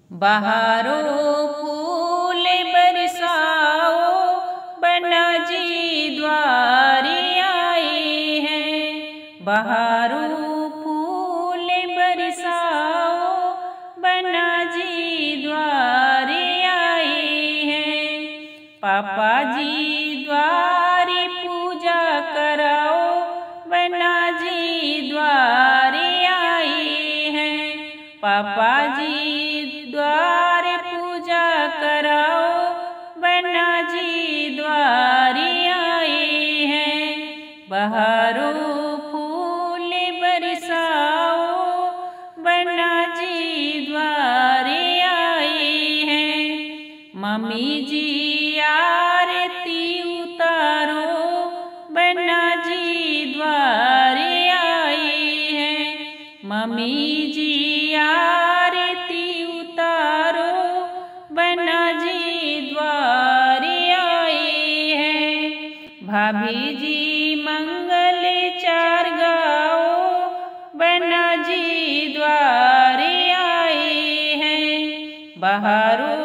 बहारो फूल बरसाओ, बन्ना जी द्वारे आए हैं। बहारो फूल बरसाओ, बन्ना जी द्वारे आए हैं। पापा जी द्वारे पूजा कराओ, बन्ना जी द्वारे आए हैं। पापा जी द्वारे पूजा कराओ, बन्ना जी द्वारे आए हैं। बहारो फूल बरसाओ, बन्ना जी द्वारे आए हैं। मम्मी जी आरती उतारो, बन्ना जी द्वारे आए हैं। मम्मी जी आरती उतारो, बन्ना जी द्वारे आए हैं। भाभी जी मंगल चार गाओ, बन्ना जी द्वारे आए हैं। बहारो